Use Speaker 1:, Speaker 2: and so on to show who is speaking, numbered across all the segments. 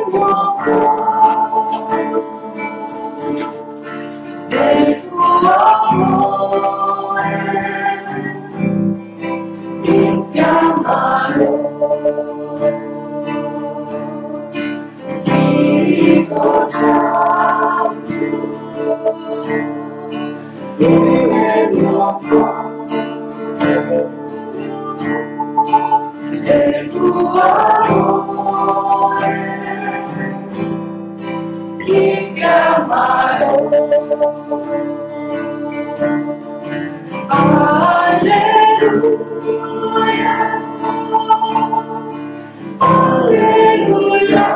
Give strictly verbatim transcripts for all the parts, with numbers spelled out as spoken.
Speaker 1: mio cuore, del tuo amore, infiammalo. Spirito Santo, vieni nel mio cuore, del tuo amore, infiammalo. Alleluia, alleluia,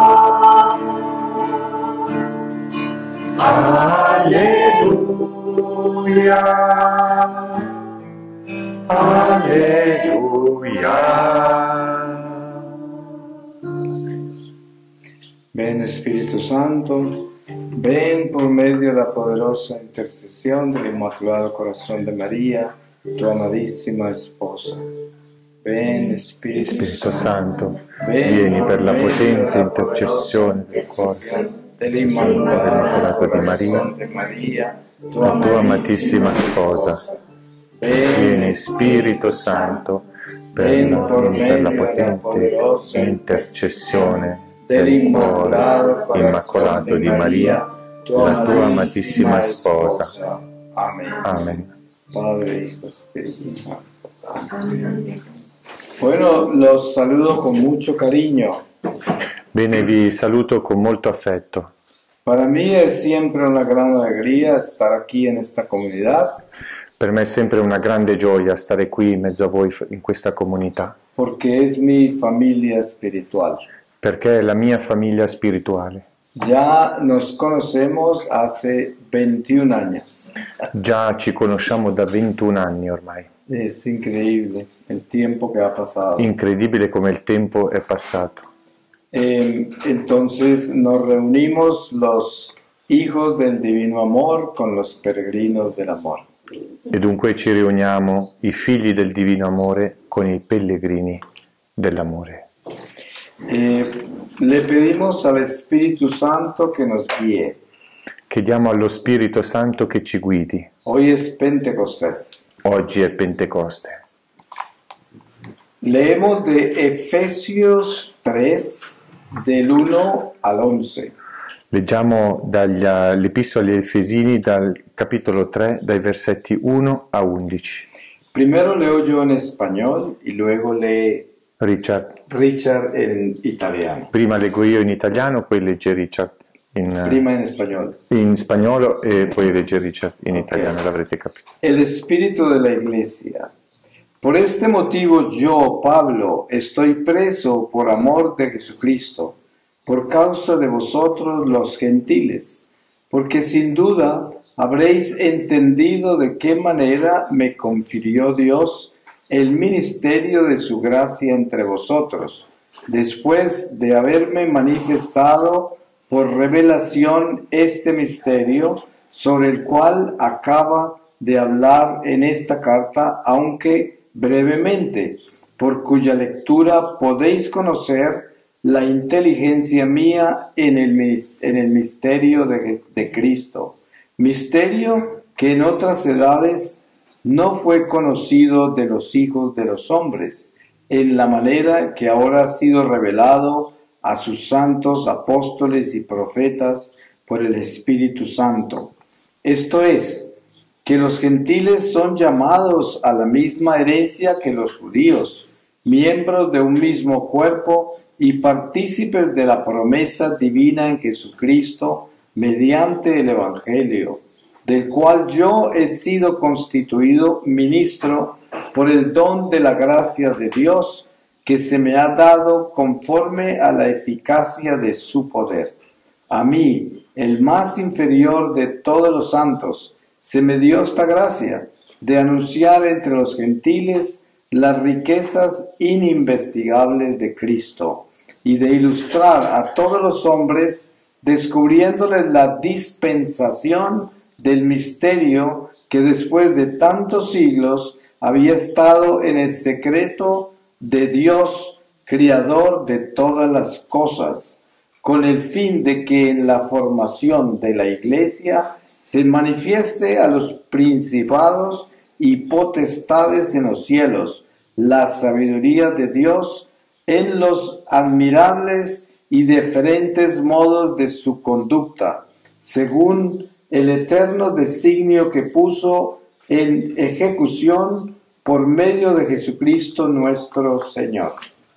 Speaker 1: alleluia,
Speaker 2: Alleluia. Ven Espíritu Santo, ven por medio de la poderosa intercesión del Inmaculado Corazón de María, tu amadísima esposa. Ven Espíritu,
Speaker 3: Spirito Santo,
Speaker 2: ven
Speaker 3: vieni
Speaker 2: por
Speaker 3: per la
Speaker 2: medio
Speaker 3: potente
Speaker 2: de la
Speaker 3: intercessione del
Speaker 2: intercesión
Speaker 3: cuore
Speaker 2: del Inmaculado
Speaker 3: Corazón de
Speaker 2: Corazón de María, tu
Speaker 3: la tua amatissima sposa. Vieni Spirito Santo, per
Speaker 2: ven
Speaker 3: la,
Speaker 2: por
Speaker 3: vieni per la
Speaker 2: medio de la
Speaker 3: potente
Speaker 2: poderosa
Speaker 3: intercessione del
Speaker 2: dell'Immacolato
Speaker 3: cuore immacolato di Maria, la tua amatissima sposa.
Speaker 2: Amén.
Speaker 3: Amen.
Speaker 2: Padre, Hijo, Espíritu Santo. Amén. Bueno, los saludo con mucho cariño.
Speaker 3: Bene, vi saluto con molto affetto.
Speaker 2: Para mí es siempre una gran alegría estar aquí en esta comunidad,
Speaker 3: Per me è sempre una grande gioia stare qui in mezzo a voi in questa comunità,
Speaker 2: porque es mi familia espiritual.
Speaker 3: perché è la mia famiglia spirituale.
Speaker 2: Ya nos conocemos hace veintiún años.
Speaker 3: Già ci conosciamo da ventuno anni ormai.
Speaker 2: Es increíble el tiempo que ha pasado.
Speaker 3: Incredibile come il tempo è passato.
Speaker 2: Eh, entonces nos reunimos los hijos del divino amor con los peregrinos del amor.
Speaker 3: E dunque ci riuniamo, i figli del divino amore, con i pellegrini dell'amore.
Speaker 2: Eh, le pedimos al Espíritu Santo que nos guíe.
Speaker 3: Chiediamo allo Spirito Santo che ci guidi.
Speaker 2: Hoy es Pentecostés.
Speaker 3: Oggi è Pentecoste.
Speaker 2: Leemos de Efesios tres, del uno al once.
Speaker 3: Leggiamo dall'Epistola agli Efesini dal capitolo tre, dai versetti uno a undici.
Speaker 2: Primero leo yo en español y luego lee
Speaker 3: Richard,
Speaker 2: Richard en italiano.
Speaker 3: prima leggo io in italiano, poi legge Richard in,
Speaker 2: Prima en español.
Speaker 3: in spagnolo e poi legge Richard in
Speaker 2: Ok.
Speaker 3: italiano, l'avrete capito.
Speaker 2: El espíritu de la iglesia. Por este motivo yo, Pablo, estoy preso por amor de Jesucristo, por causa de vosotros los gentiles, porque sin duda habréis entendido de qué manera me confirió Dios el ministerio de su gracia entre vosotros, después de haberme manifestado por revelación este misterio, sobre el cual acaba de hablar en esta carta, aunque brevemente, por cuya lectura podéis conocer la inteligencia mía en el, en el misterio de, de Cristo, misterio que en otras edades no fue conocido de los hijos de los hombres, en la manera que ahora ha sido revelado a sus santos apóstoles y profetas por el Espíritu Santo. Esto es, que los gentiles son llamados a la misma herencia que los judíos, miembros de un mismo cuerpo y partícipes de la promesa divina en Jesucristo mediante el Evangelio, del cual yo he sido constituido ministro por el don de la gracia de Dios que se me ha dado conforme a la eficacia de su poder. A mí, el más inferior de todos los santos, se me dio esta gracia de anunciar entre los gentiles las riquezas ininvestigables de Cristo y de ilustrar a todos los hombres descubriéndoles la dispensación del misterio que después de tantos siglos había estado en el secreto de Dios, Criador de todas las cosas, con el fin de que en la formación de la Iglesia se manifieste a los principados y potestades en los cielos la sabiduría de Dios en los admirables y diferentes modos de su conducta, según el eterno designio que puso en ejecución por medio de Jesucristo nuestro Señor.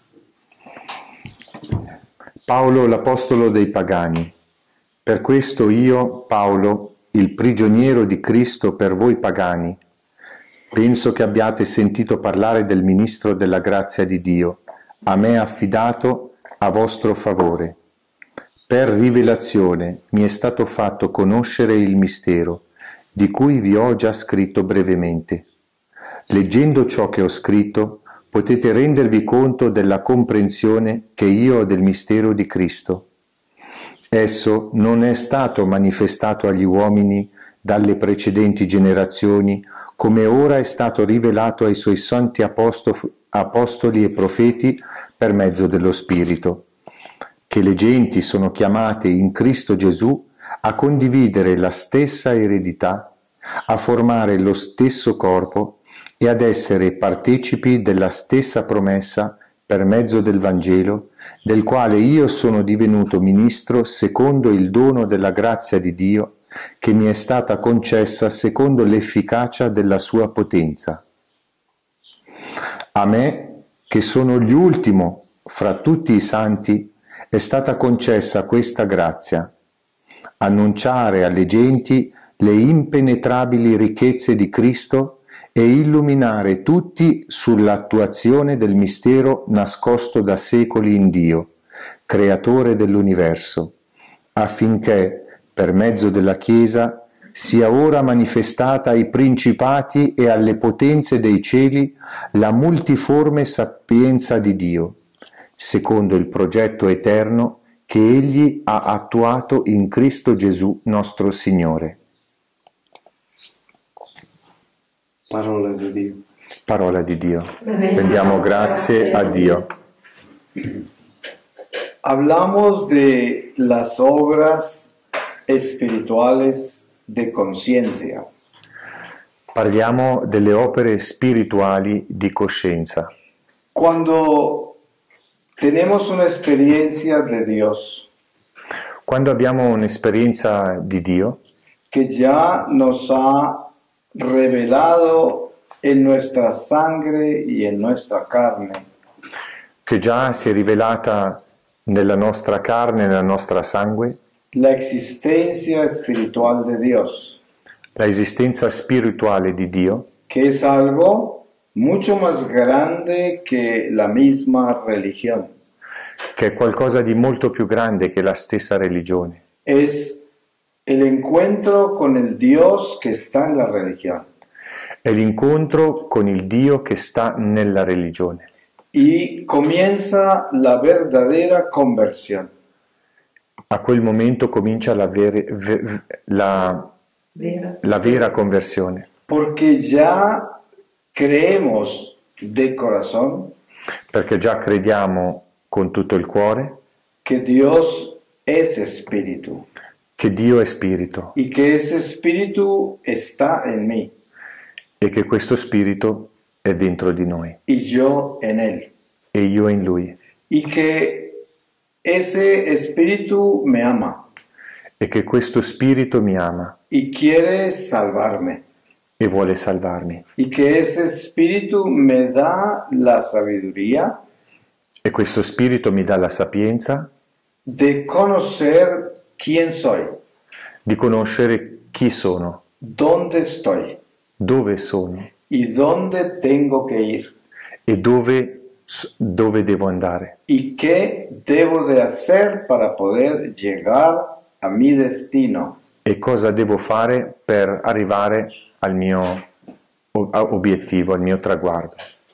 Speaker 3: Paolo, l'apostolo dei pagani. Per questo io, Paolo, il prigioniero di Cristo per voi pagani, penso che abbiate sentito parlare del ministro della grazia di Dio, a me affidato a vostro favore. Per rivelazione mi è stato fatto conoscere il mistero, di cui vi ho già scritto brevemente. Leggendo ciò che ho scritto, potete rendervi conto della comprensione che io ho del mistero di Cristo. Esso non è stato manifestato agli uomini dalle precedenti generazioni, come ora è stato rivelato ai suoi santi apostoli e profeti per mezzo dello Spirito, che le genti sono chiamate in Cristo Gesù a condividere la stessa eredità, a formare lo stesso corpo e ad essere partecipi della stessa promessa per mezzo del Vangelo, del quale io sono divenuto ministro secondo il dono della grazia di Dio, che mi è stata concessa secondo l'efficacia della sua potenza. A me, che sono l'ultimo fra tutti i santi, è stata concessa questa grazia, annunciare alle genti le impenetrabili ricchezze di Cristo e illuminare tutti sull'attuazione del mistero nascosto da secoli in Dio, creatore dell'universo, affinché, per mezzo della Chiesa, sia ora manifestata ai principati e alle potenze dei cieli la multiforme sapienza di Dio, secondo il progetto eterno che Egli ha attuato in Cristo Gesù nostro Signore.
Speaker 2: Parola di Dio.
Speaker 3: Parola di Dio. Rendiamo grazie a Dio.
Speaker 2: Hablamos de las obras espirituales de conciencia.
Speaker 3: Parliamo delle opere spirituali di coscienza.
Speaker 2: Cuando tenemos una experiencia de Dios,
Speaker 3: Quando abbiamo un'esperienza di Dio,
Speaker 2: que ya nos ha revelado en nuestra sangre y en nuestra carne,
Speaker 3: che già si è rivelata nella nostra carne e nella nostra sangue,
Speaker 2: la existencia espiritual de Dios,
Speaker 3: la esistenza spirituale di Dio,
Speaker 2: que es algo mucho más grande que la misma religión.
Speaker 3: che è qualcosa di molto più grande che la stessa religione.
Speaker 2: Es el encuentro con el Dios que está en la religión.
Speaker 3: È l'incontro con il Dio che sta nella religione.
Speaker 2: Y comienza la verdadera conversión.
Speaker 3: A quel momento comincia la, vere, ve, la, la vera conversione,
Speaker 2: Porque ya creemos de corazón
Speaker 3: perché già crediamo con tutto il cuore
Speaker 2: que Dios es espíritu
Speaker 3: che Dio è spirito
Speaker 2: y que ese espíritu está en mí
Speaker 3: e che questo spirito è dentro di noi
Speaker 2: y yo en él.
Speaker 3: e io in lui,
Speaker 2: Y que ese espíritu me ama
Speaker 3: e che questo spirito mi ama
Speaker 2: y quiere salvarme.
Speaker 3: e vuole salvarmi,
Speaker 2: Y que ese espíritu me da la sabiduría
Speaker 3: e questo spirito mi dà la sapienza
Speaker 2: de conocer quién soy,
Speaker 3: di conoscere chi sono,
Speaker 2: dónde estoy
Speaker 3: dove sono
Speaker 2: y dónde tengo que ir
Speaker 3: e dove, dove devo andare
Speaker 2: y qué debo de hacer para poder llegar a mi destino.
Speaker 3: e cosa devo fare per arrivare al mio obiettivo, al mio traguardo.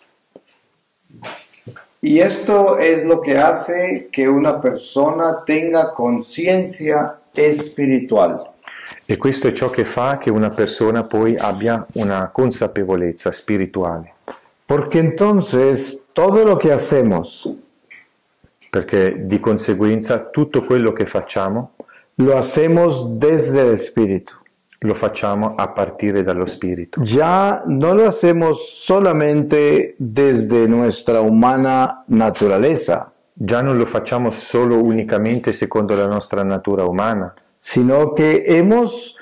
Speaker 2: Y esto es lo que hace que una persona tenga conciencia espiritual.
Speaker 3: E questo è ciò che fa che una persona poi abbia una consapevolezza spirituale.
Speaker 4: Porque entonces todo lo que hacemos,
Speaker 3: perché di conseguenza tutto quello che facciamo
Speaker 2: lo hacemos desde el Espíritu.
Speaker 3: lo facciamo a partire dallo Spirito.
Speaker 2: Ya no lo hacemos solamente desde nuestra humana naturaleza,
Speaker 3: Già non lo facciamo solo unicamente secondo la nostra natura umana,
Speaker 2: sino que hemos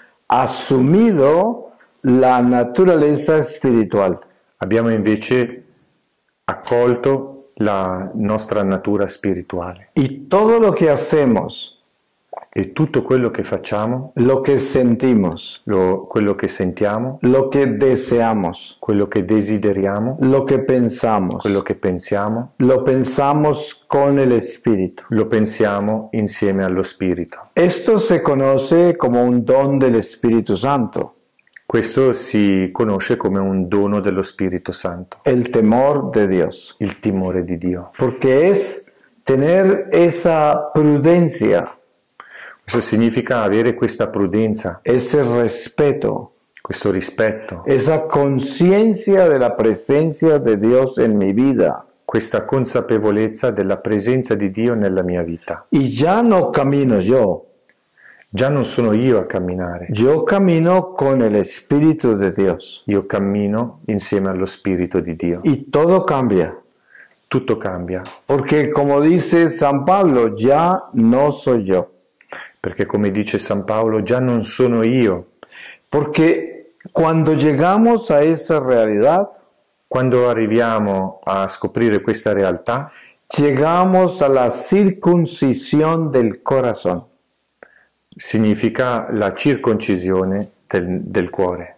Speaker 2: asumido la naturaleza espiritual.
Speaker 3: abbiamo invece accolto la nostra natura spirituale.
Speaker 2: Y todo lo que hacemos,
Speaker 3: E tutto quello che facciamo,
Speaker 2: lo que sentimos,
Speaker 3: lo- quello che sentiamo,
Speaker 2: lo que deseamos,
Speaker 3: quello che desideriamo,
Speaker 2: lo que pensamos,
Speaker 3: quello che pensiamo,
Speaker 2: lo pensamos con el Espíritu.
Speaker 3: lo pensiamo insieme allo Spirito.
Speaker 2: Esto se conoce como un don del Espíritu Santo,
Speaker 3: Questo si conosce come un dono dello Spirito Santo,
Speaker 2: el temor de Dios,
Speaker 3: il timore di Dio.
Speaker 2: porque es tener esa prudencia,
Speaker 3: Questo significa avere questa prudenza,
Speaker 2: ese respeto,
Speaker 3: questo rispetto,
Speaker 2: esa conciencia de la presencia de Dios en mi vida.
Speaker 3: questa consapevolezza della presenza di Dio nella mia vita.
Speaker 2: Y ya no camino yo,
Speaker 3: Già non sono io a camminare,
Speaker 2: yo camino con el Espíritu de Dios.
Speaker 3: io cammino insieme allo Spirito di Dio.
Speaker 2: Y todo cambia,
Speaker 3: Tutto cambia,
Speaker 2: porque como dice San Pablo, ya no soy yo.
Speaker 3: perché come dice San Paolo, già non sono io.
Speaker 2: Porque cuando llegamos a esa realidad,
Speaker 3: Quando arriviamo a scoprire questa realtà,
Speaker 2: llegamos a la circuncisión del corazón.
Speaker 3: significa la circoncisione del, del cuore.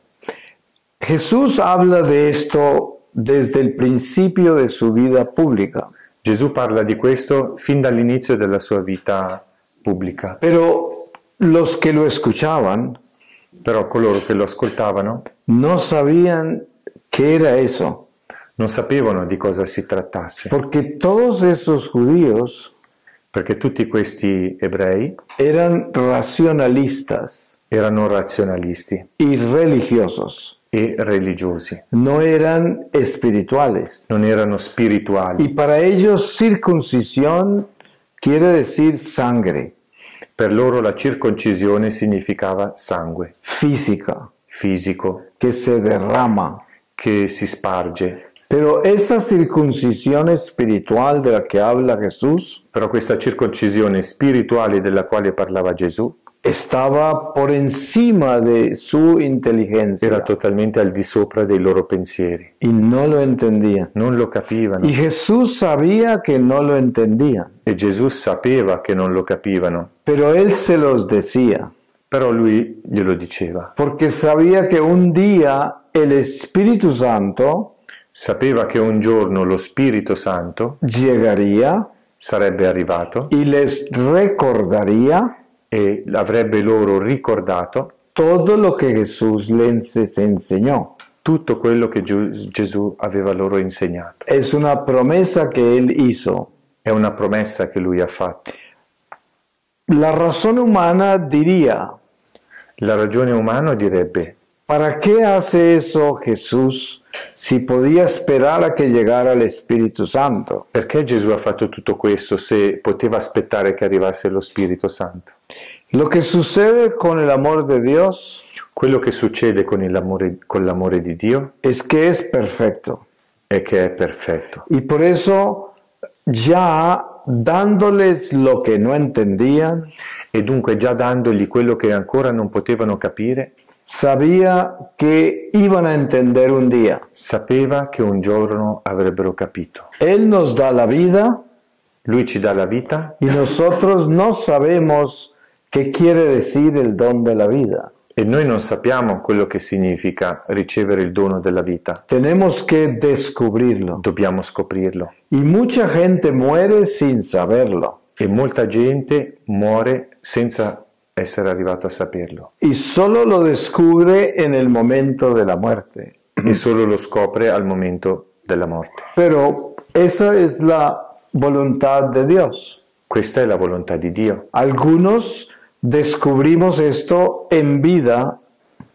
Speaker 2: Jesús habla de esto desde el principio de su vida pública,
Speaker 3: Gesù parla di questo fin dall'inizio della sua vita pubblica,
Speaker 2: pero los que lo escuchaban
Speaker 3: però coloro che lo ascoltavano
Speaker 2: no sabían qué era eso,
Speaker 3: non sapevano di cosa si trattasse,
Speaker 2: porque todos esos judíos
Speaker 3: perché tutti questi ebrei
Speaker 2: eran racionalistas
Speaker 3: erano razionalisti
Speaker 2: y religiosos,
Speaker 3: e religiosi,
Speaker 2: no eran espirituales.
Speaker 3: non erano spirituali.
Speaker 2: Y para ellos circuncisión quiere decir sangre
Speaker 3: Per loro la circoncisione significava sangue
Speaker 2: física
Speaker 3: fisico
Speaker 2: que se derrama.
Speaker 3: che si sparge.
Speaker 2: Pero esa circuncisión espiritual de la que habla Jesús
Speaker 3: Però questa circoncisione spirituale della quale parlava Gesù
Speaker 2: estaba por encima de su inteligencia
Speaker 3: era totalmente al di sopra dei loro pensieri.
Speaker 2: y no lo entendían.
Speaker 3: Non lo capivano
Speaker 2: Y Jesús sabía que no lo entendían,
Speaker 3: e Gesù sapeva che non lo capivano,
Speaker 2: pero él se los decía,
Speaker 3: però lui glielo diceva.
Speaker 2: porque sabía que un día el Espíritu Santo
Speaker 3: Sapeva che un giorno lo Spirito Santo
Speaker 2: llegaría
Speaker 3: sarebbe arrivato
Speaker 2: y les recordaría
Speaker 3: e avrebbe loro ricordato
Speaker 2: todo lo que Jesús les enseñó.
Speaker 3: tutto quello che Giu- Gesù aveva loro insegnato.
Speaker 2: Es una promesa que él hizo.
Speaker 3: È una promessa che lui ha fatto.
Speaker 2: La razón humana diría,
Speaker 3: La ragione umana direbbe:
Speaker 2: ¿para qué hace eso Jesús si podía esperar a que llegara el Espíritu Santo?
Speaker 3: perché Gesù ha fatto tutto questo se poteva aspettare che arrivasse lo Spirito Santo?
Speaker 2: Lo que sucede con el amor de Dios
Speaker 3: Quello che succede con, il amore, con l'amore di Dio
Speaker 2: es que es perfecto.
Speaker 3: è che è perfetto.
Speaker 2: Y por eso ya dándoles lo que no entendían,
Speaker 3: E dunque già dandogli quello che ancora non potevano capire,
Speaker 2: sabía que iban a entender un día.
Speaker 3: sapeva che un giorno avrebbero capito.
Speaker 2: Él nos da la vida
Speaker 3: Lui ci dà la vita
Speaker 2: y nosotros no sabemos qué quiere decir el don de la vida.
Speaker 3: e noi non sappiamo quello che significa ricevere il dono della vita.
Speaker 2: Tenemos que descubrirlo.
Speaker 3: Dobbiamo scoprirlo.
Speaker 2: Y mucha gente muere sin saberlo.
Speaker 3: E molta gente muore senza essere arrivato a saperlo.
Speaker 2: Y solo lo descubre en el momento de la muerte.
Speaker 3: E solo lo scopre al momento della morte.
Speaker 2: Pero esa es la voluntad de Dios.
Speaker 3: Questa è la volontà di Dio.
Speaker 2: Algunos descubrimos esto en vida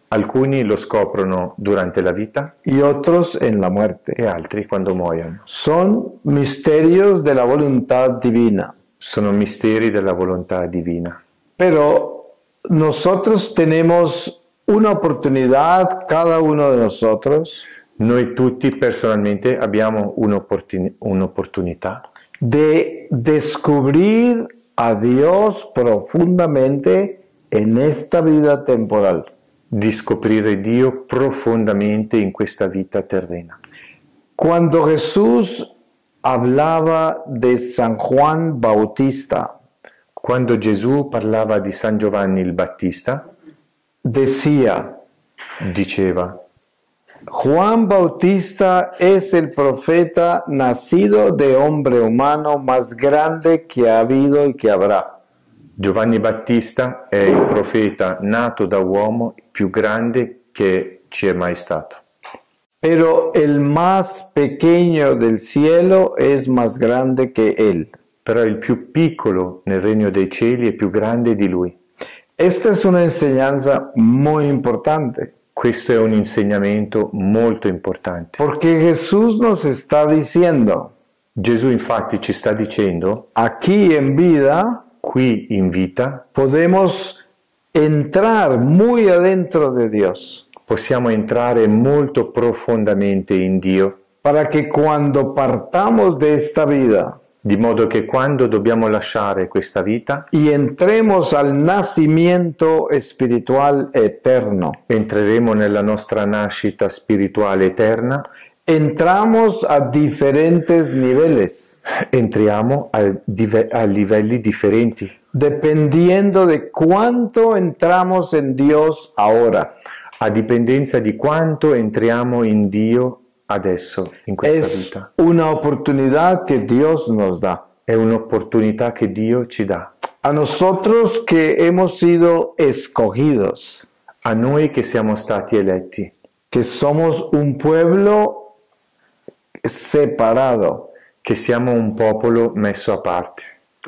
Speaker 3: Alcuni lo scoprono durante la vita
Speaker 4: y otros en la muerte.
Speaker 3: e altri quando muoiono.
Speaker 4: Son misterios de la voluntad divina.
Speaker 3: Sono misteri della volontà divina.
Speaker 4: Pero nosotros tenemos una oportunidad, cada uno de nosotros,
Speaker 3: Noi tutti personalmente abbiamo un'opportuni- un'opportunità
Speaker 4: de descubrir a Dios profundamente en esta vida temporal.
Speaker 3: di scoprire Dio profondamente in questa vita terrena.
Speaker 4: Cuando Jesús hablaba de San Juan Bautista,
Speaker 3: Quando Gesù parlava di San Giovanni il Battista,
Speaker 4: decía,
Speaker 3: diceva:
Speaker 4: Juan Bautista es el profeta nacido de hombre humano más grande que ha habido y que habrá.
Speaker 3: Giovanni Battista è il profeta nato da uomo più grande che ci è mai stato.
Speaker 4: Pero el más pequeño del cielo es más grande que él.
Speaker 3: Però il più piccolo nel regno dei cieli è più grande di lui.
Speaker 4: Esta es una enseñanza muy importante,
Speaker 3: Questo è un insegnamento molto importante.
Speaker 4: porque Jesús nos está diciendo,
Speaker 3: Gesù infatti ci sta dicendo:
Speaker 4: aquí en vida
Speaker 3: qui in vita
Speaker 4: podemos entrar muy adentro de Dios,
Speaker 3: possiamo entrare molto profondamente in Dio,
Speaker 4: para que cuando partamos de esta vida
Speaker 3: di modo che quando dobbiamo lasciare questa vita
Speaker 4: y entremos al nacimiento espiritual eterno,
Speaker 3: entreremo nella nostra nascita spirituale eterna,
Speaker 4: entramos a diferentes niveles,
Speaker 3: entriamo a, dive- a livelli differenti,
Speaker 4: dependiendo de cuánto entramos en Dios ahora.
Speaker 3: a dipendenza di quanto entriamo in Dio adesso, in questa
Speaker 4: Es
Speaker 3: vita.
Speaker 4: una oportunidad que Dios nos da.
Speaker 3: È un'opportunità che Dio ci dà.
Speaker 4: A nosotros que hemos sido escogidos,
Speaker 3: A noi che siamo stati eletti,
Speaker 4: que somos un pueblo separado,
Speaker 3: che siamo un popolo messo a parte,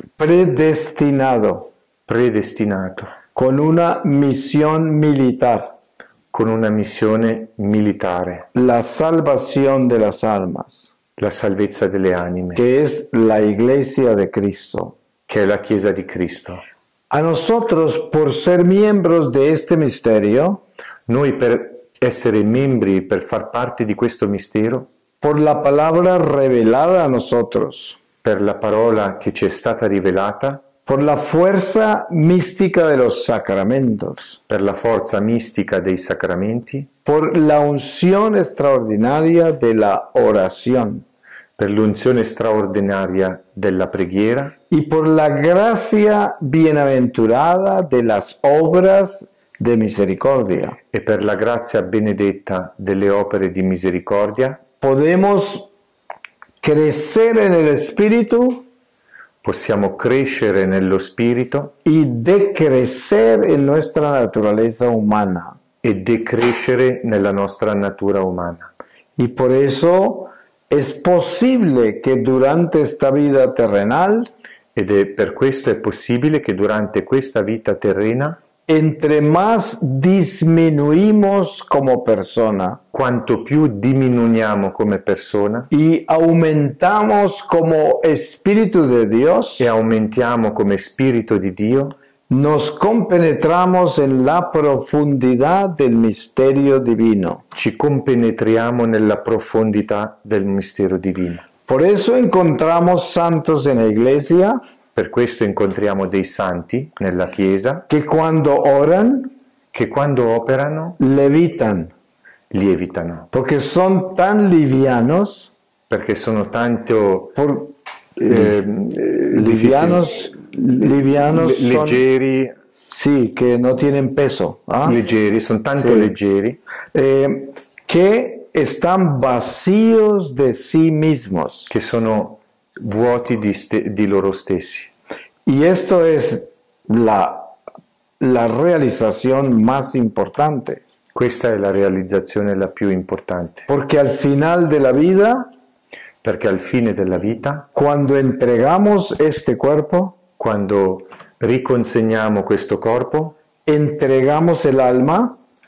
Speaker 4: predestinado,
Speaker 3: predestinato,
Speaker 4: con una misión militar,
Speaker 3: con una missione militare,
Speaker 4: la salvación de las almas,
Speaker 3: la salvezza delle anime,
Speaker 4: que es la iglesia de Cristo.
Speaker 3: che è la Chiesa di Cristo.
Speaker 4: A nosotros, por ser miembros de este misterio,
Speaker 3: Noi per essere membri, per far parte di questo mistero,
Speaker 4: por la palabra revelada a nosotros,
Speaker 3: per la parola che ci è stata rivelata,
Speaker 4: por la fuerza mística de los sacramentos,
Speaker 3: per la forza mistica dei sacramenti,
Speaker 4: por la unción extraordinaria de la oración
Speaker 3: per l'unzione straordinaria della preghiera
Speaker 4: y por la gracia bienaventurada de las obras de misericordia,
Speaker 3: e per la grazia benedetta delle opere di misericordia,
Speaker 4: podemos crecer en el Espíritu
Speaker 3: possiamo crescere nello spirito
Speaker 4: y decrecer en nuestra naturaleza humana.
Speaker 3: e decrescere nella nostra natura umana.
Speaker 4: Y por eso es posible que durante esta vida terrenal,
Speaker 3: Ed è per questo è possibile che durante questa vita terrena,
Speaker 4: entre más disminuimos como persona
Speaker 3: quanto più diminuiamo come persona
Speaker 4: y aumentamos como Espíritu de Dios,
Speaker 3: e aumentiamo come spirito di Dio,
Speaker 4: nos compenetramos en la profundidad del misterio divino.
Speaker 3: ci compenetriamo nella profondità del mistero divino.
Speaker 4: Por eso encontramos santos en la iglesia
Speaker 3: Per questo incontriamo dei santi nella Chiesa
Speaker 4: que cuando oran
Speaker 3: che quando operano
Speaker 4: levitan,
Speaker 3: lievitano,
Speaker 4: porque son tan livianos,
Speaker 3: perché sono tanto
Speaker 4: por,
Speaker 3: eh,
Speaker 4: livianos, livianos
Speaker 3: le-
Speaker 4: son,
Speaker 3: leggeri,
Speaker 4: sí, que no tienen peso, ¿ah?
Speaker 3: leggeri, sono tanto
Speaker 4: Sì.
Speaker 3: leggeri
Speaker 4: Eh, que están vacíos de sí mismos.
Speaker 3: che sono vuoti di, ste- di loro stessi.
Speaker 4: Y esto es la, la realización más importante,
Speaker 3: Questa è la realizzazione la più importante,
Speaker 4: porque al final de la vida,
Speaker 3: perché al fine della vita,
Speaker 4: cuando entregamos este cuerpo,
Speaker 3: quando riconsegniamo questo corpo,
Speaker 4: entregamos el alma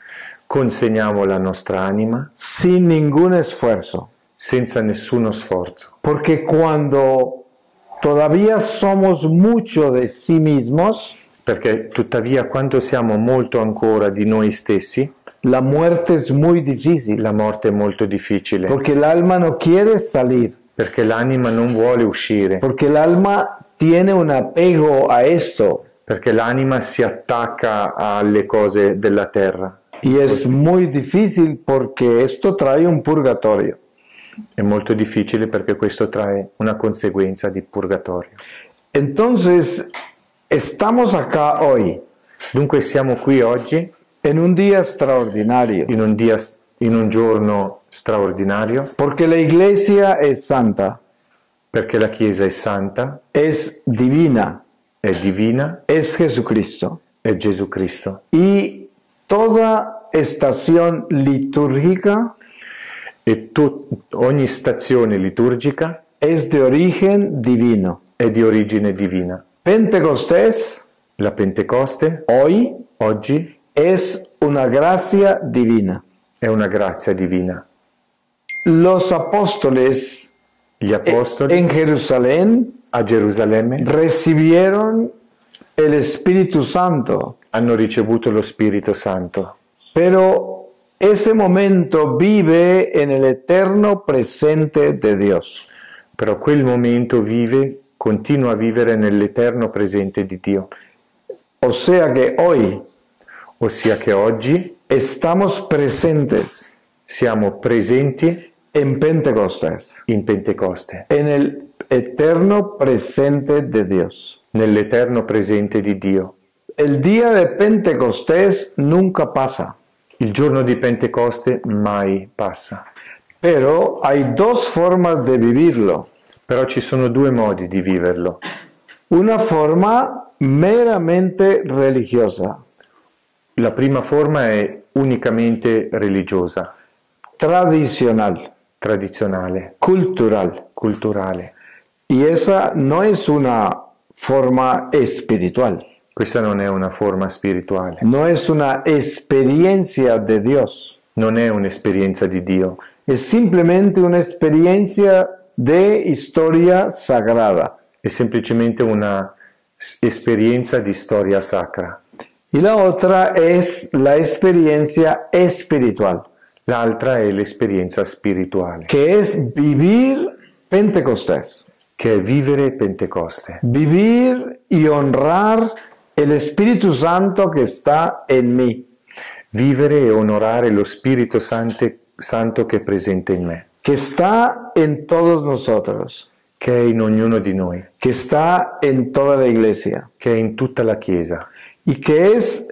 Speaker 3: consegniamo la nostra anima
Speaker 4: sin ningún esfuerzo.
Speaker 3: senza nessuno sforzo.
Speaker 4: Porque cuando todavía somos mucho de sí mismos,
Speaker 3: Perché tuttavia quando siamo molto ancora di noi stessi,
Speaker 4: la muerte es muy difícil.
Speaker 3: la morte è molto difficile,
Speaker 4: Porque el alma no quiere salir.
Speaker 3: perché l'anima non vuole uscire,
Speaker 4: Porque el alma tiene un apego a esto.
Speaker 3: perché l'anima si attacca alle cose della terra.
Speaker 4: Y es muy difícil porque esto trae un purgatorio.
Speaker 3: È molto difficile perché questo trae una conseguenza di purgatorio.
Speaker 4: Entonces, estamos acá hoy,
Speaker 3: Dunque siamo qui oggi
Speaker 4: en un día extraordinario,
Speaker 3: in un, dia, in un giorno straordinario,
Speaker 4: porque la iglesia es santa,
Speaker 3: perché la Chiesa è santa,
Speaker 4: es divina,
Speaker 3: è divina,
Speaker 4: es Jesucristo.
Speaker 3: è Gesù Cristo.
Speaker 4: Y toda estación litúrgica
Speaker 3: E tu, ogni stazione liturgica
Speaker 4: es de origen divino.
Speaker 3: è di origine divina.
Speaker 4: Pentecostés
Speaker 3: La Pentecoste
Speaker 4: hoy
Speaker 3: oggi
Speaker 4: es una gracia divina.
Speaker 3: è una grazia divina.
Speaker 4: Los apóstoles
Speaker 3: Gli apostoli
Speaker 4: en Jerusalén
Speaker 3: a Gerusalemme
Speaker 4: recibieron el Espíritu Santo,
Speaker 3: hanno ricevuto lo Spirito Santo,
Speaker 4: pero ese momento vive en el eterno presente de Dios.
Speaker 3: però quel momento vive, continua a vivere nell'eterno presente di Dio.
Speaker 4: O sea que hoy
Speaker 3: Ossia che oggi
Speaker 4: estamos presentes
Speaker 3: siamo presenti
Speaker 4: en Pentecostés,
Speaker 3: in Pentecoste,
Speaker 4: en el eterno presente de Dios.
Speaker 3: nell'eterno presente di Dio.
Speaker 4: El día de Pentecostés nunca pasa,
Speaker 3: Il giorno di Pentecoste mai passa,
Speaker 4: pero hay dos formas de vivirlo.
Speaker 3: però ci sono due modi di viverlo.
Speaker 4: Una forma meramente religiosa,
Speaker 3: La prima forma è unicamente religiosa,
Speaker 4: tradicional,
Speaker 3: tradizionale,
Speaker 4: cultural.
Speaker 3: culturale.
Speaker 4: Y esa no es una forma espiritual,
Speaker 3: Questa non è una forma spirituale,
Speaker 4: no es una experiencia de Dios,
Speaker 3: non è un'esperienza di Dio,
Speaker 4: es simplemente una experiencia de historia sagrada.
Speaker 3: è semplicemente una s- esperienza di storia sacra.
Speaker 4: Y la otra es la experiencia espiritual,
Speaker 3: L'altra è l'esperienza spirituale,
Speaker 4: que es vivir Pentecostés,
Speaker 3: che è vivere Pentecoste,
Speaker 4: vivir y honrar el Espíritu Santo que está en mí,
Speaker 3: vivere e onorare lo Spirito Sante- Santo che è presente in me,
Speaker 4: que está en todos nosotros,
Speaker 3: che è in ognuno di noi,
Speaker 4: que está en toda la iglesia
Speaker 3: che è in tutta la Chiesa
Speaker 4: y que es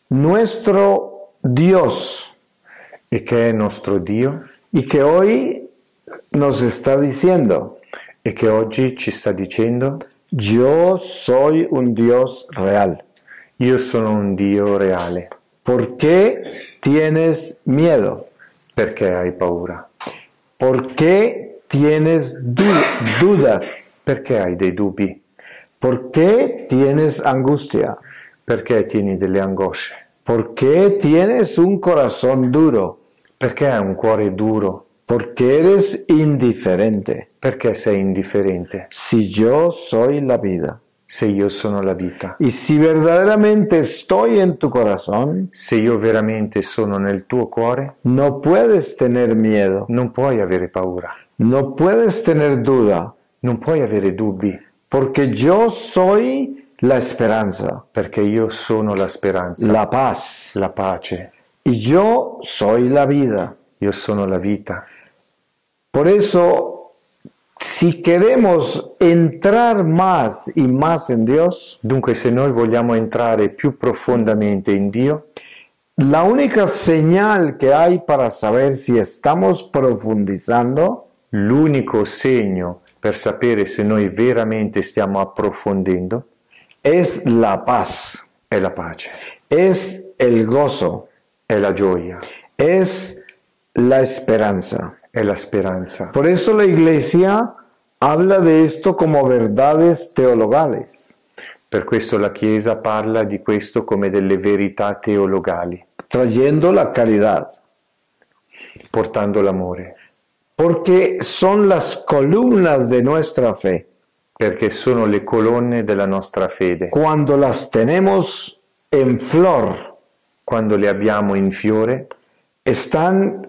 Speaker 4: nuestro Dios
Speaker 3: e che è nostro Dio
Speaker 4: y que hoy nos está diciendo,
Speaker 3: e che oggi ci sta dicendo:
Speaker 4: yo soy un Dios real.
Speaker 3: io sono un Dio reale.
Speaker 4: ¿Por qué tienes miedo?
Speaker 3: Perché hai paura?
Speaker 4: ¿Por qué tienes du- dudas?
Speaker 3: Perché hai dei dubbi?
Speaker 4: ¿Por qué tienes angustia?
Speaker 3: Perché tieni delle angosce?
Speaker 4: ¿Por qué tienes un corazón duro?
Speaker 3: Perché hai un cuore duro?
Speaker 4: Porque eres indiferente.
Speaker 3: Perché sei indifferente?
Speaker 4: Si yo soy la vida
Speaker 3: Se io sono la vita,
Speaker 4: y si verdaderamente estoy en tu corazón,
Speaker 3: se io veramente sono nel tuo cuore,
Speaker 4: no puedes tener miedo,
Speaker 3: non puoi avere paura,
Speaker 4: no puedes tener duda,
Speaker 3: non puoi avere dubbi,
Speaker 4: porque yo soy la esperanza,
Speaker 3: perché io sono la speranza,
Speaker 4: la paz,
Speaker 3: la pace,
Speaker 4: y yo soy la vida.
Speaker 3: io sono la vita.
Speaker 4: Por eso, si queremos entrar más y más en Dios,
Speaker 3: Dunque, se noi vogliamo entrare più profondamente in Dio,
Speaker 4: la única señal que hay para saber si estamos profundizando
Speaker 3: l'unico segno per sapere se noi veramente stiamo approfondendo
Speaker 4: es la paz,
Speaker 3: è la pace,
Speaker 4: es el gozo,
Speaker 3: è la gioia,
Speaker 4: es la esperanza.
Speaker 3: è la speranza.
Speaker 4: Por eso la iglesia habla de esto como verdades teologales,
Speaker 3: Per questo la Chiesa parla di questo come delle verità teologali,
Speaker 4: trayendo la caridad,
Speaker 3: portando l'amore,
Speaker 4: porque son las columnas de nuestra fe.
Speaker 3: perché sono le colonne della nostra fede.
Speaker 4: Cuando las tenemos en flor,
Speaker 3: Quando le abbiamo in fiore,
Speaker 4: están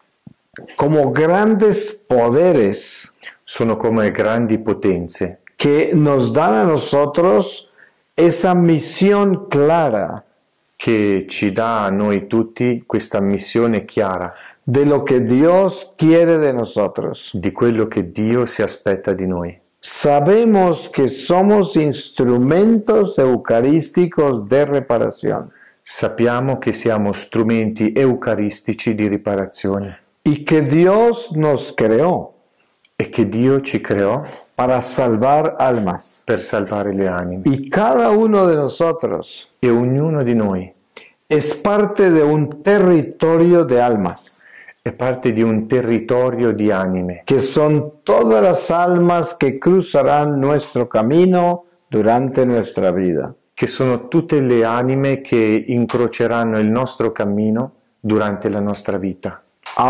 Speaker 4: como grandes poderes
Speaker 3: sono come grandi potenze
Speaker 4: que nos dan a nosotros esa misión clara
Speaker 3: che ci dà a noi tutti questa missione chiara
Speaker 4: de lo que Dios quiere de nosotros.
Speaker 3: di quello che Dio si aspetta di noi.
Speaker 4: Sabemos que somos instrumentos eucarísticos de reparación
Speaker 3: Sappiamo che siamo strumenti eucaristici di riparazione
Speaker 4: y que Dios nos creó
Speaker 3: e che Dio ci creò
Speaker 4: para salvar almas.
Speaker 3: per salvare le anime.
Speaker 4: Y cada uno de nosotros
Speaker 3: E ognuno di noi
Speaker 4: es parte de un territorio de almas,
Speaker 3: è parte di un territorio di anime,
Speaker 4: que son todas las almas que cruzarán nuestro camino durante nuestra vida.
Speaker 3: che sono tutte le anime che incroceranno il nostro cammino durante la nostra vita.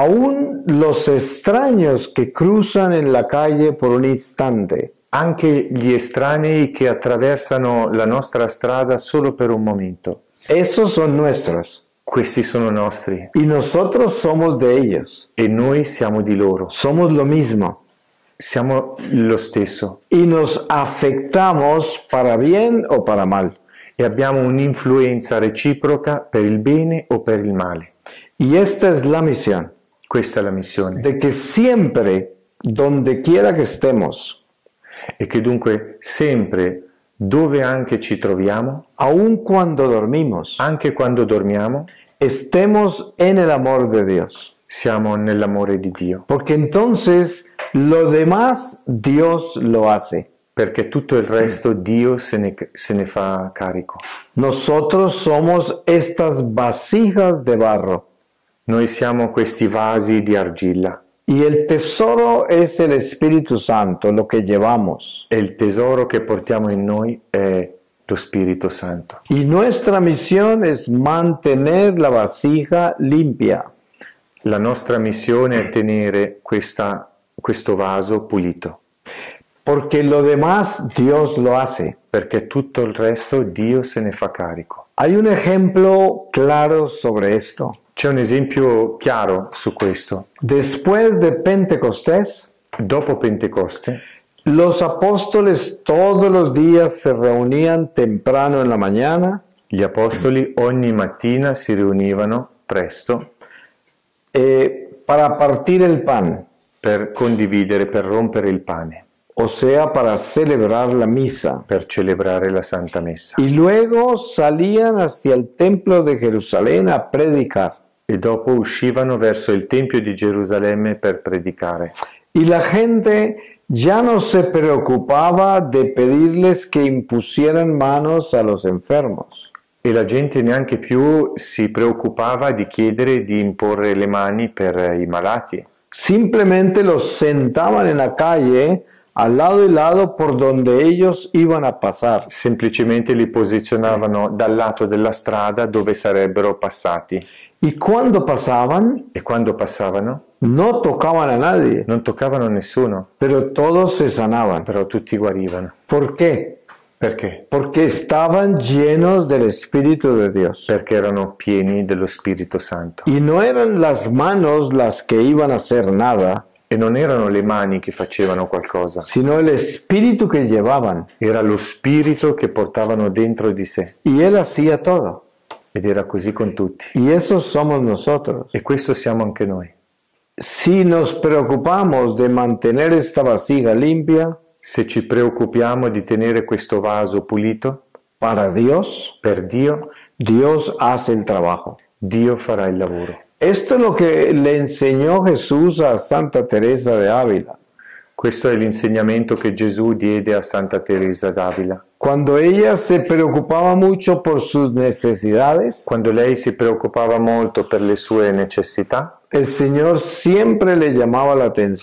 Speaker 4: Aún los extraños que cruzan en la calle por un instante,
Speaker 3: Anche gli estranei che attraversano la nostra strada solo per un momento.
Speaker 4: esos son nuestros
Speaker 3: Questi sono nostri
Speaker 4: y nosotros somos de ellos.
Speaker 3: e noi siamo di loro.
Speaker 4: Somos lo mismo
Speaker 3: Siamo lo stesso
Speaker 4: y nos afectamos para bien o para mal.
Speaker 3: e abbiamo un'influenza reciproca per il bene o per il male.
Speaker 4: Y esta es la misión,
Speaker 3: Questa è la missione.
Speaker 4: de que siempre, donde quiera que estemos,
Speaker 3: E che dunque sempre, dove anche ci troviamo,
Speaker 4: aun cuando dormimos,
Speaker 3: anche quando dormiamo,
Speaker 4: estemos en el amor de Dios.
Speaker 3: siamo nell'amore di Dio.
Speaker 4: Porque entonces lo demás Dios lo hace.
Speaker 3: Perché tutto il resto Dio se ne, se ne fa carico.
Speaker 4: Nosotros somos estas vasijas de barro
Speaker 3: Noi siamo questi vasi di argilla
Speaker 4: y el tesoro es el Espíritu Santo, lo que llevamos.
Speaker 3: e il tesoro che portiamo in noi è lo Spirito Santo.
Speaker 4: Y nuestra misión es mantener la vasija limpia.
Speaker 3: La nostra missione è tenere questa, questo vaso pulito,
Speaker 4: Porque lo demás Dios lo hace.
Speaker 3: perché tutto il resto Dio se ne fa carico.
Speaker 4: Hay un ejemplo claro sobre esto.
Speaker 3: C'è un esempio chiaro su questo.
Speaker 4: Después de Pentecostés,
Speaker 3: Dopo Pentecoste,
Speaker 4: los apóstoles todos los días se reunían temprano en la mañana
Speaker 3: gli apostoli ogni mattina si riunivano presto
Speaker 4: eh, para partir el pan,
Speaker 3: per condividere, per rompere il pane,
Speaker 4: o sea, para celebrar la misa.
Speaker 3: per celebrare la Santa Messa.
Speaker 4: Y luego salían hacia el templo de Jerusalén a predicar.
Speaker 3: E dopo uscivano verso il Tempio di Gerusalemme per predicare.
Speaker 4: Y la gente ya no se preocupaba de pedirles que impusieran manos a los enfermos.
Speaker 3: E la gente neanche più si preoccupava di chiedere di imporre le mani per i malati.
Speaker 4: Simplemente los sentaban en la calle, al lado y lado por donde ellos iban a pasar.
Speaker 3: Semplicemente li posizionavano dal lato della strada dove sarebbero passati.
Speaker 4: Y cuando pasaban,
Speaker 3: E quando passavano
Speaker 4: no tocaban a nadie,
Speaker 3: non toccavano nessuno,
Speaker 4: pero todos se sanaban.
Speaker 3: però tutti guarivano.
Speaker 4: ¿Por qué?
Speaker 3: Perché?
Speaker 4: Porque estaban llenos del Espíritu de Dios.
Speaker 3: Perché erano pieni dello Spirito Santo.
Speaker 4: Y no eran las manos las que iban a hacer nada,
Speaker 3: E non erano le mani che facevano qualcosa,
Speaker 4: sino el Espíritu que llevaban.
Speaker 3: era lo Spirito che portavano dentro di sé.
Speaker 4: Y Él hacía todo.
Speaker 3: Ed era così con tutti.
Speaker 4: Y eso somos nosotros.
Speaker 3: E questo siamo anche noi.
Speaker 4: Si nos preocupamos de mantener esta vasija limpia
Speaker 3: Se ci preoccupiamo di tenere questo vaso pulito,
Speaker 4: para Dios,
Speaker 3: per Dio,
Speaker 4: Dios hace el trabajo.
Speaker 3: Dio farà il lavoro.
Speaker 4: Esto es lo que le enseñó Jesús a Santa Teresa de Ávila.
Speaker 3: Questo è l'insegnamento che Gesù diede a Santa Teresa d'Avila.
Speaker 4: Cuando ella se preocupaba mucho por sus necesidades,
Speaker 3: Quando lei si preoccupava molto per le sue necessità,
Speaker 4: el Señor siempre le llamaba la atención.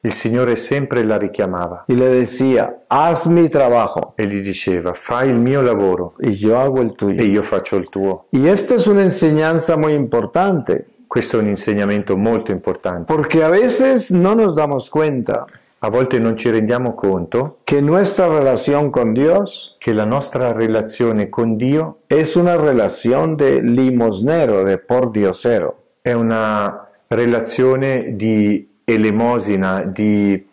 Speaker 3: il Signore sempre la richiamava
Speaker 4: y le decía, haz mi trabajo
Speaker 3: e gli diceva: fai il mio lavoro
Speaker 4: y yo hago el
Speaker 3: e
Speaker 4: tuyo.
Speaker 3: io faccio il tuo.
Speaker 4: Y esta es una enseñanza muy importante,
Speaker 3: Questo è un insegnamento molto importante.
Speaker 4: porque a veces no nos damos cuenta
Speaker 3: A volte non ci rendiamo conto
Speaker 4: que nuestra relación con Dios
Speaker 3: che la nostra relazione con Dio
Speaker 4: es una relación de limosnero, de pordiosero.
Speaker 3: è una relazione di elemosina, di,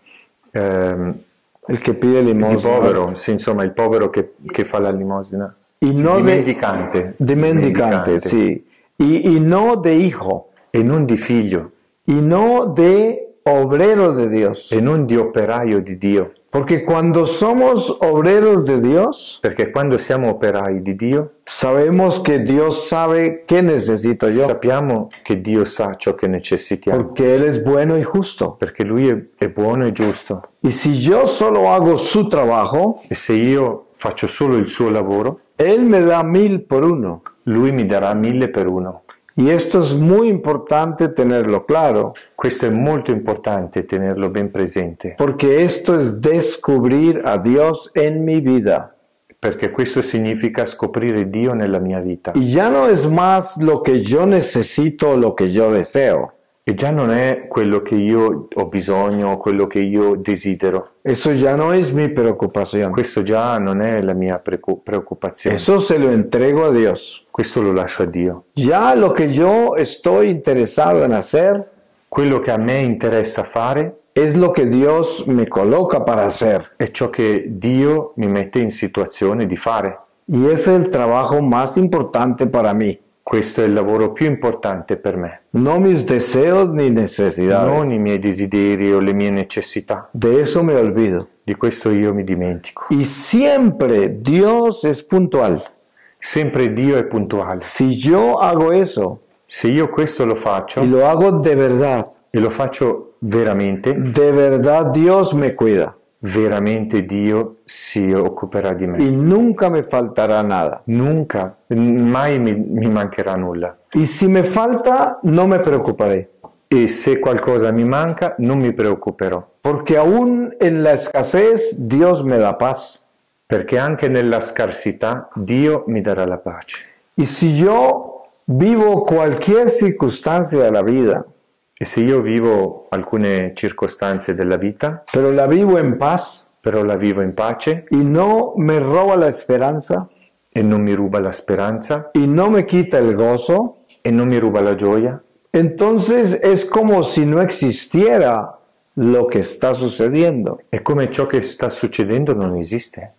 Speaker 3: ehm,
Speaker 4: El que pide
Speaker 3: di
Speaker 4: limosna.
Speaker 3: povero, sì, insomma il povero che, che fa la limosina.
Speaker 4: Y
Speaker 3: Sì,
Speaker 4: no
Speaker 3: di
Speaker 4: de-
Speaker 3: mendicante.
Speaker 4: De mendicante, sí. Y, y no de hijo,
Speaker 3: E non di figlio,
Speaker 4: y no de obrero de Dios.
Speaker 3: e non di operaio di Dio.
Speaker 4: Porque cuando somos obreros de Dios,
Speaker 3: Perché quando siamo operai di Dio,
Speaker 4: sabemos que Dios sabe qué necesito yo,
Speaker 3: sappiamo che Dio sa ciò che necessitiamo,
Speaker 4: porque Él es bueno y justo.
Speaker 3: perché Lui è, è buono e giusto.
Speaker 4: Y si yo solo hago su trabajo,
Speaker 3: E se io faccio solo il suo lavoro,
Speaker 4: Él me da mil por uno.
Speaker 3: Lui mi darà mille per uno.
Speaker 4: Y esto es muy importante tenerlo claro,
Speaker 3: Questo è molto importante tenerlo ben presente,
Speaker 4: porque esto es descubrir a Dios en mi vida.
Speaker 3: perché questo significa scoprire Dio nella mia vita.
Speaker 4: Y ya no es más lo que yo necesito o lo que yo deseo.
Speaker 3: E già non è quello che io ho bisogno, quello che io desidero.
Speaker 4: Eso ya no es mi preocupación.
Speaker 3: Questo già non è la mia precu- preoccupazione.
Speaker 4: Eso se lo entrego a Dios.
Speaker 3: Questo lo lascio a Dio.
Speaker 4: Ya lo que yo estoy interesado en hacer
Speaker 3: Quello che a me interessa fare
Speaker 4: es lo que Dios me coloca para hacer.
Speaker 3: è ciò che Dio mi mette in situazione di fare.
Speaker 4: Y ese es el trabajo más importante para mí.
Speaker 3: Questo è il lavoro più importante per me.
Speaker 4: No mis deseos ni necesidades.
Speaker 3: Non i miei desideri o le mie necessità.
Speaker 4: De eso me olvido.
Speaker 3: Di questo io mi dimentico.
Speaker 4: Y siempre Dios es puntual.
Speaker 3: Sempre Dio è puntuale.
Speaker 4: Si yo hago eso
Speaker 3: Se io questo lo faccio
Speaker 4: y lo hago de verdad,
Speaker 3: e lo faccio veramente,
Speaker 4: de verdad Dios me cuida
Speaker 3: veramente Dio si occuperà di
Speaker 4: y
Speaker 3: me.
Speaker 4: nunca me faltará nada.
Speaker 3: Nunca, mai mi, mi mancherà nulla.
Speaker 4: Y si me falta, no me preocuparé,
Speaker 3: E se qualcosa mi manca, non mi preoccuperò,
Speaker 4: porque aún en la escasez Dios me da paz.
Speaker 3: perché anche nella scarsità Dio mi darà la pace.
Speaker 4: Y si yo vivo cualquier circunstancia de la vida,
Speaker 3: E se io vivo alcune circostanze della vita,
Speaker 4: pero la vivo en paz
Speaker 3: però la vivo in pace
Speaker 4: y no me roba la esperanza
Speaker 3: e non mi ruba la speranza
Speaker 4: y no me quita el gozo,
Speaker 3: e non mi ruba la gioia,
Speaker 4: entonces es como si no existiera lo que está sucediendo.
Speaker 3: è come ciò che sta succedendo non esiste.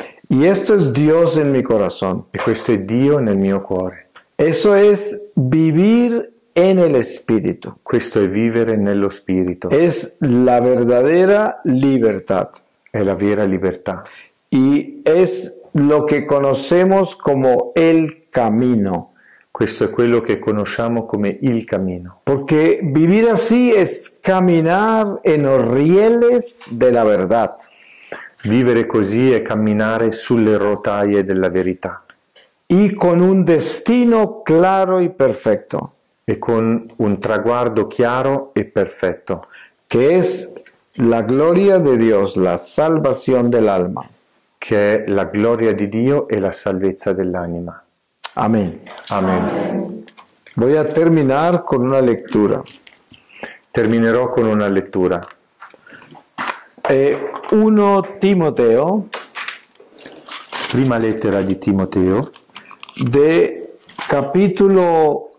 Speaker 4: Y esto es Dios en mi corazón.
Speaker 3: E questo è Dio nel mio cuore.
Speaker 4: Eso es vivir en el Espíritu.
Speaker 3: Questo è vivere nello Spirito,
Speaker 4: Es la verdadera libertad.
Speaker 3: è la vera libertà.
Speaker 4: Y es lo que conocemos como el camino.
Speaker 3: Questo è quello che conosciamo come il cammino.
Speaker 4: Porque vivir así es caminar en los rieles de la verdad.
Speaker 3: Vivere così è camminare sulle rotaie della verità
Speaker 4: Y con un destino claro y perfecto,
Speaker 3: e con un traguardo chiaro e perfetto,
Speaker 4: que es la gloria de Dios, la salvación del alma.
Speaker 3: che è la gloria di Dio e la salvezza dell'anima.
Speaker 4: Amén.
Speaker 3: Amen.
Speaker 4: Voy a terminar con una lectura.
Speaker 3: Terminerò con una lettura.
Speaker 4: Eh, uno Timoteo,
Speaker 3: Prima lettera di Timoteo,
Speaker 4: de capítulo,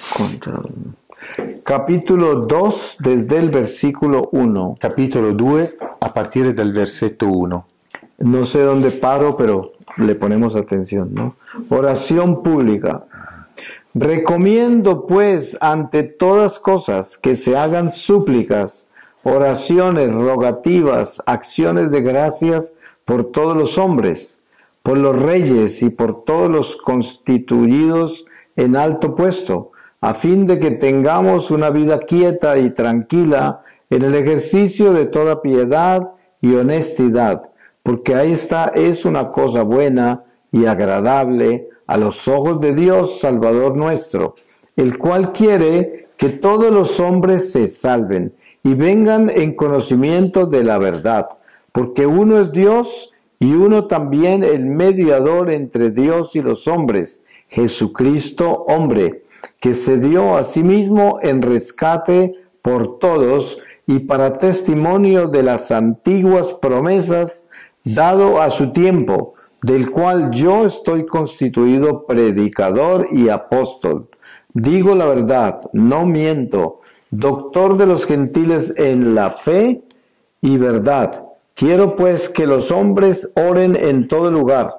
Speaker 4: capítulo dos, desde el versículo uno.
Speaker 3: capitolo due, a partire dal versetto uno.
Speaker 4: No sé dónde paro, pero le ponemos atención, ¿no? Oración pública. Recomiendo, pues, ante todas cosas, que se hagan súplicas, oraciones, rogativas, acciones de gracias por todos los hombres, por los reyes y por todos los constituidos en alto puesto, a fin de que tengamos una vida quieta y tranquila en el ejercicio de toda piedad y honestidad, porque ahí está, es una cosa buena y agradable a los ojos de Dios, Salvador nuestro, el cual quiere que todos los hombres se salven y vengan en conocimiento de la verdad, porque uno es Dios y uno también el mediador entre Dios y los hombres, Jesucristo hombre, que se dio a sí mismo en rescate por todos y para testimonio de las antiguas promesas, dado a su tiempo, del cual yo estoy constituido predicador y apóstol. Digo la verdad, no miento, doctor de los gentiles en la fe y verdad. Quiero pues que los hombres oren en todo lugar,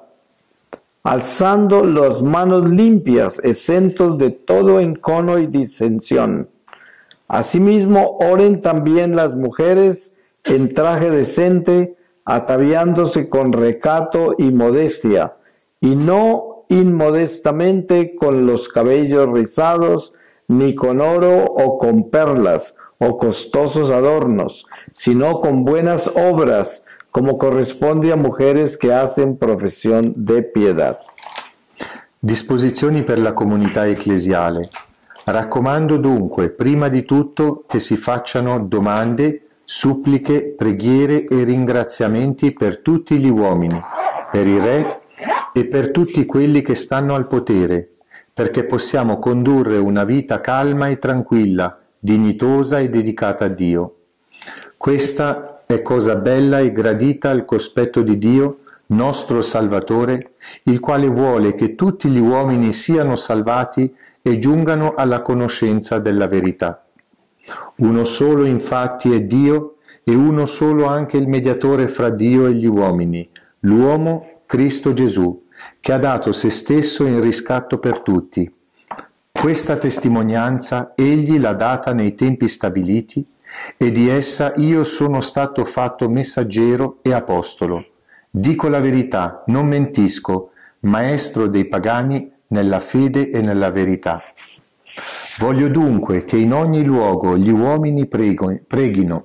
Speaker 4: alzando las manos limpias, exentos de todo encono y disensión. Asimismo, oren también las mujeres en traje decente, ataviándose con recato y modestia, y no inmodestamente con los cabellos rizados, ni con oro o con perlas, o costosos adornos, sino con buenas obras, come corrisponde a mujeres che hacen professione de pietà.
Speaker 3: Disposizioni per la comunità ecclesiale. Raccomando dunque, prima di tutto, che si facciano domande, suppliche, preghiere e ringraziamenti per tutti gli uomini, per i re e per tutti quelli che stanno al potere, perché possiamo condurre una vita calma e tranquilla, dignitosa e dedicata a Dio. Questa è cosa bella e gradita al cospetto di Dio, nostro Salvatore, il quale vuole che tutti gli uomini siano salvati e giungano alla conoscenza della verità. Uno solo infatti è Dio e uno solo anche il mediatore fra Dio e gli uomini, l'uomo Cristo Gesù, che ha dato se stesso in riscatto per tutti. Questa testimonianza egli l'ha data nei tempi stabiliti e di essa io sono stato fatto messaggero e apostolo. Dico la verità, non mentisco, maestro dei pagani nella fede e nella verità. Voglio dunque che in ogni luogo gli uomini prego, preghino,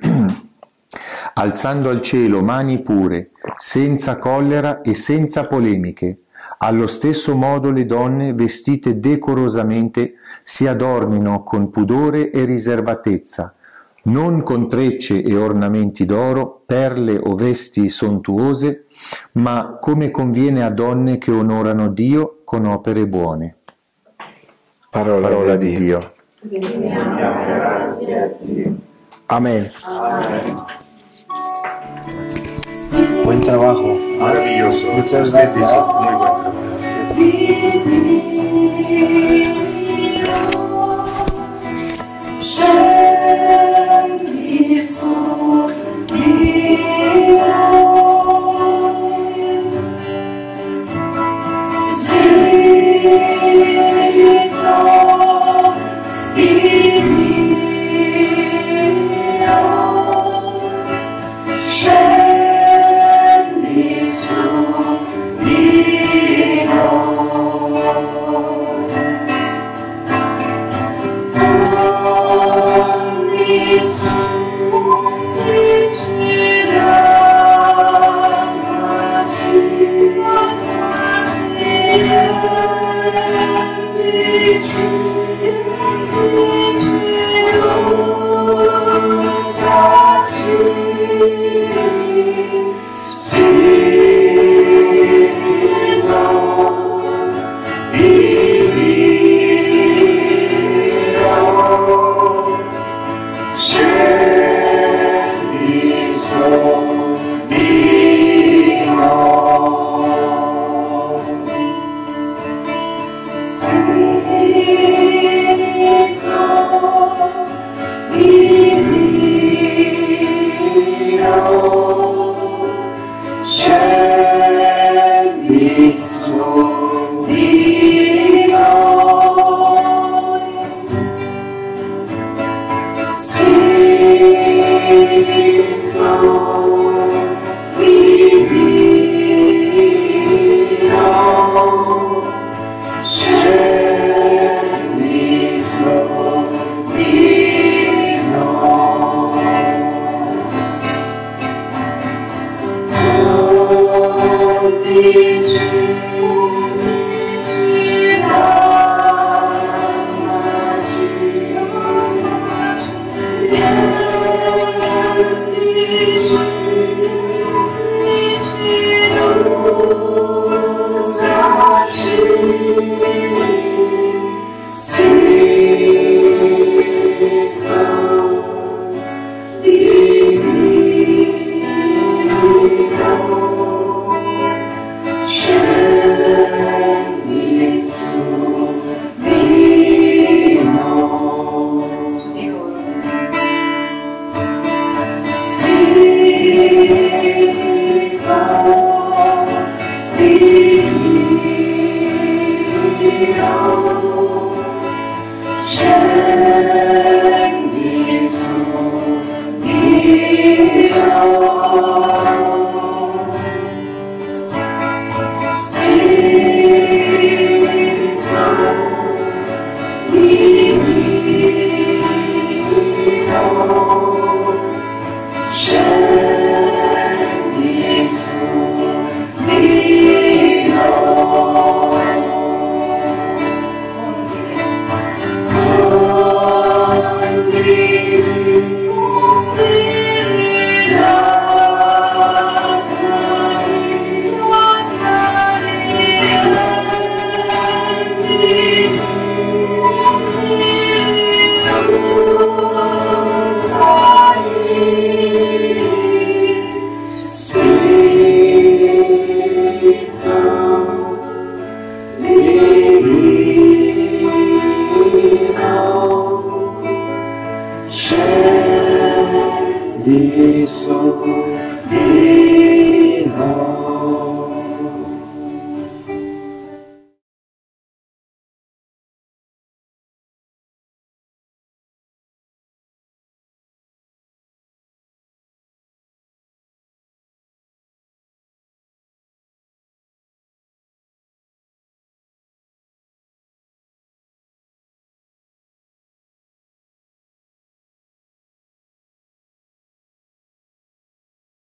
Speaker 3: alzando al cielo mani pure, senza collera e senza polemiche. Allo stesso modo le donne, vestite decorosamente, si adornino con pudore e riservatezza, non con trecce e ornamenti d'oro, perle o vesti sontuose, ma come conviene a donne che onorano Dio con opere buone.
Speaker 4: Parola,
Speaker 3: Parola
Speaker 4: di
Speaker 3: di
Speaker 4: Dio.
Speaker 3: Dio.
Speaker 4: Amén.
Speaker 1: Amen.
Speaker 4: Buen trabajo.
Speaker 3: Maravilloso.
Speaker 4: Muchas
Speaker 3: Usted hizo
Speaker 4: gracias.
Speaker 3: muy buen trabajo.
Speaker 1: Give me